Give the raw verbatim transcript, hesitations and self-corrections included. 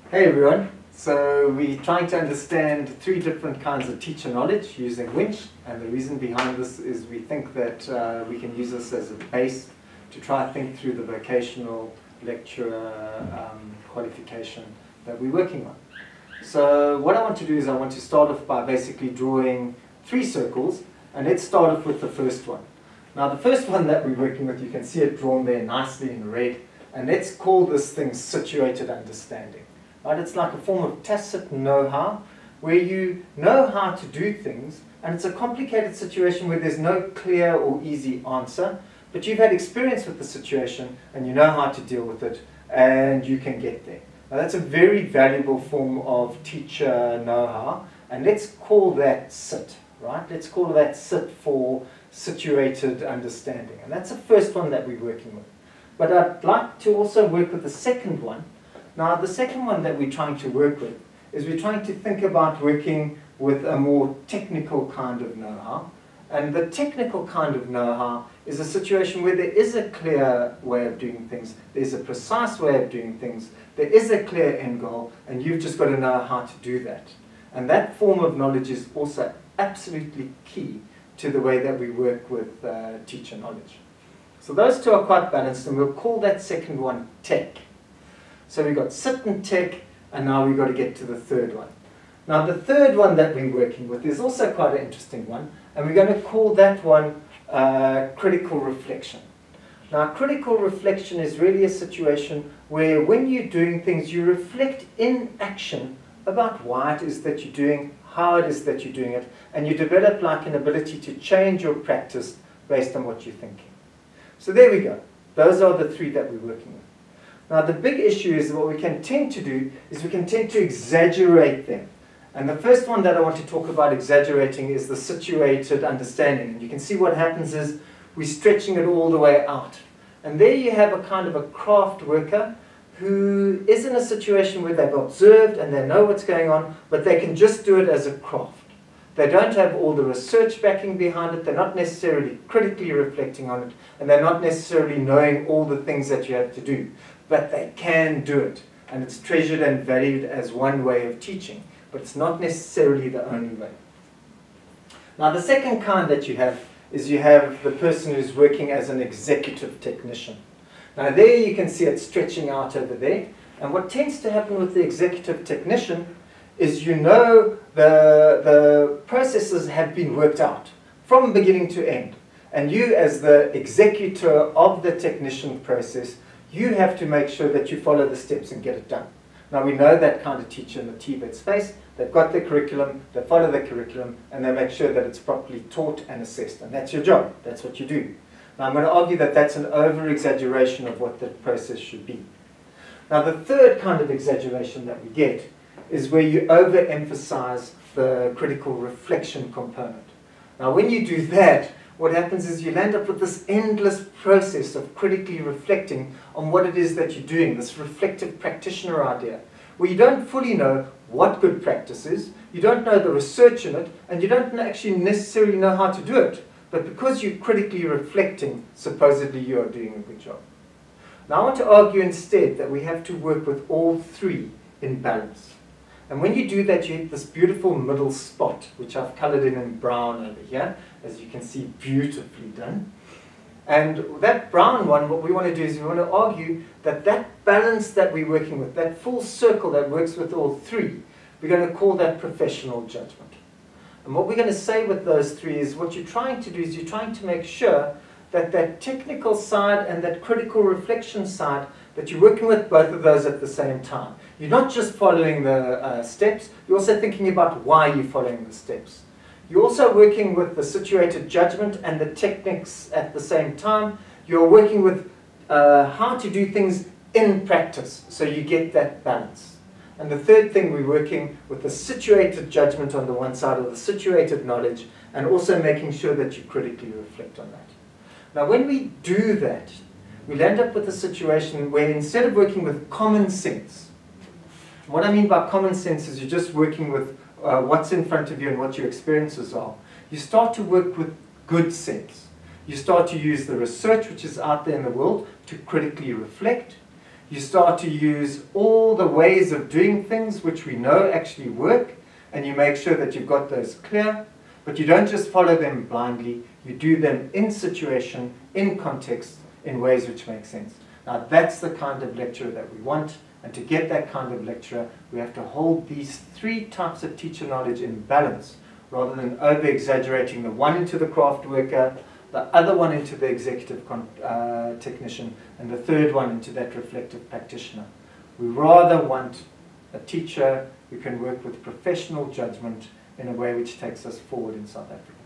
Hey everyone, so we're trying to understand three different kinds of teacher knowledge using Winch, and the reason behind this is we think that uh, we can use this as a base to try and think through the vocational lecturer um, qualification that we're working on. So what I want to do is I want to start off by basically drawing three circles, and let's start off with the first one. Now the first one that we're working with, you can see it drawn there nicely in red, and let's call this thing situated understanding. Right? It's like a form of tacit know-how, where you know how to do things, and it's a complicated situation where there's no clear or easy answer, but you've had experience with the situation, and you know how to deal with it, and you can get there. Now that's a very valuable form of teacher know-how, and let's call that SIT, right? Let's call that SIT for situated understanding, and that's the first one that we're working with. But I'd like to also work with the second one. Now the second one that we're trying to work with is we're trying to think about working with a more technical kind of know-how. And the technical kind of know-how is a situation where there is a clear way of doing things, there's a precise way of doing things, there is a clear end goal, and you've just got to know how to do that. And that form of knowledge is also absolutely key to the way that we work with uh, teacher knowledge. So those two are quite balanced, and we'll call that second one tech. So we've got sit and tech, and now we've got to get to the third one. Now the third one that we're working with is also quite an interesting one, and we're going to call that one uh, critical reflection. Now critical reflection is really a situation where when you're doing things, you reflect in action about why it is that you're doing, how it is that you're doing it, and you develop like an ability to change your practice based on what you're thinking. So there we go. Those are the three that we're working with. Now the big issue is what we can tend to do is we can tend to exaggerate them. And the first one that I want to talk about exaggerating is the situated understanding. And you can see what happens is we're stretching it all the way out. And there you have a kind of a craft worker who is in a situation where they've observed and they know what's going on, but they can just do it as a craft. They don't have all the research backing behind it, they're not necessarily critically reflecting on it, and they're not necessarily knowing all the things that you have to do. But they can do it, and it's treasured and valued as one way of teaching, but it's not necessarily the only way. Now the second kind that you have is you have the person who's working as an executive technician. Now there you can see it stretching out over there, and what tends to happen with the executive technician is you know the, the processes have been worked out from beginning to end, and you as the executor of the technician process, you have to make sure that you follow the steps and get it done. Now we know that kind of teacher in the T vet space. They've got their curriculum, they follow the curriculum, and they make sure that it's properly taught and assessed. And that's your job, that's what you do. Now I'm going to argue that that's an over-exaggeration of what the process should be. Now the third kind of exaggeration that we get is where you overemphasize the critical reflection component. Now when you do that, what happens is you end up with this endless process of critically reflecting on what it is that you're doing, this reflective practitioner idea, where you don't fully know what good practice is, you don't know the research in it, and you don't actually necessarily know how to do it. But because you're critically reflecting, supposedly you are doing a good job. Now I want to argue instead that we have to work with all three in balance. And when you do that, you hit this beautiful middle spot, which I've colored in in brown over here, as you can see, beautifully done. And that brown one, what we want to do is we want to argue that that balance that we're working with, that full circle that works with all three, we're going to call that professional judgment. And what we're going to say with those three is what you're trying to do is you're trying to make sure that that technical side and that critical reflection side, that you're working with both of those at the same time. You're not just following the uh, steps, you're also thinking about why you're following the steps. You're also working with the situated judgment and the techniques at the same time. You're working with uh, how to do things in practice, so you get that balance. And the third thing, we're working with the situated judgment on the one side, or the situated knowledge, and also making sure that you critically reflect on that. Now when we do that, we'll end up with a situation where instead of working with common sense, what I mean by common sense is you're just working with uh, what's in front of you and what your experiences are. You start to work with good sense. You start to use the research which is out there in the world to critically reflect. You start to use all the ways of doing things which we know actually work, and you make sure that you've got those clear, but you don't just follow them blindly, you do them in situation, in context, in ways which make sense. Now that's the kind of lecturer that we want, and to get that kind of lecturer, we have to hold these three types of teacher knowledge in balance, rather than over-exaggerating the one into the craft worker, the other one into the executive con uh, technician, and the third one into that reflective practitioner. We rather want a teacher who can work with professional judgment in a way which takes us forward in South Africa.